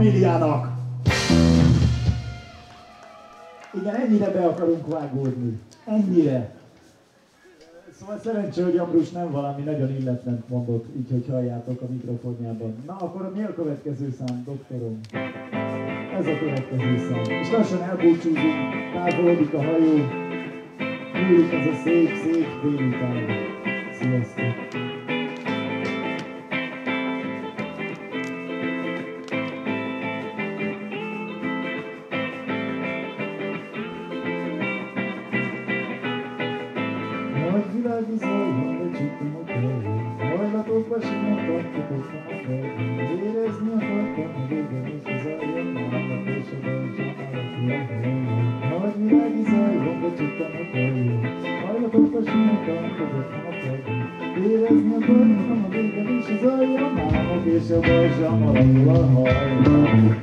Famíliának. Igen, ennyire be akarunk vágódni. Ennyire. Szóval szerencsé, hogy Ambrus nem valami nagyon illetlent mondott, így hogy halljátok a mikrofonjában. Na, akkor mi a következő szám, doktorom? Ez a következő szám. És lassan elbúcsúzunk, távolodik a hajó. Múlik ez a szép, szép délután. Sziasztok! Nagyvilági zajban becsuktam a tervét, hajlatokba simottam, futottam a tervét, érezni akartam, hogy igen is az aljam, állap és a belsem alapja helyén. Nagyvilági zajban becsuktam a tervét, hajlatokba simottam, futottam a tervét, érezni akartam, hogy igen is az aljam, állap és a belsem alapja helyén.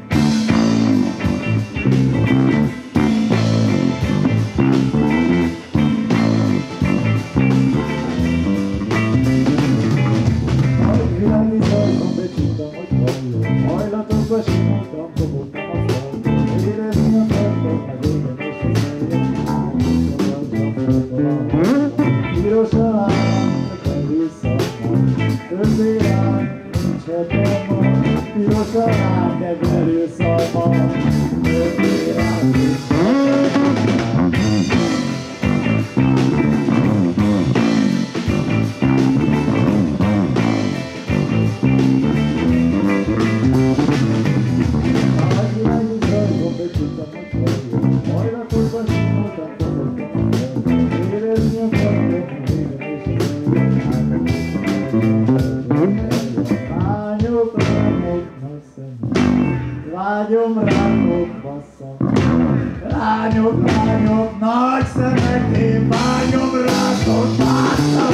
Hajlatokba simoltam, fogottam a falban, érezni akartam, meg égen és az eljön, piros a lány, a felül szakman, többé lány, nincs hatalma, piros a lány, de verő szalma, többé lány, nincs hatalma. Lágyom, rákok, basszom. Lányok, lányok, nagy szemek, én vágyom, rákok, basszom.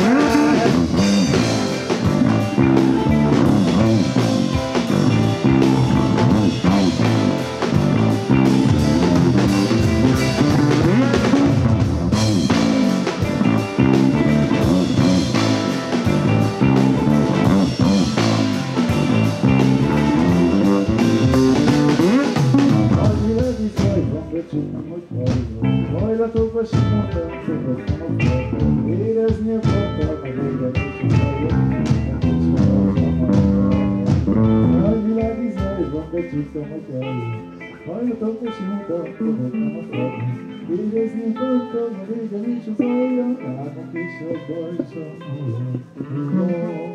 Hajlatokba simoltam, fogottam a falban, érezni akartam, meg égen és az aljam, nincs hatalma. Nagyvilági zajban becsuktam a tervét, hajlatokba simoltam, fogottam a falban, érezni akartam, meg égen és az aljam, állnak és a bajsam,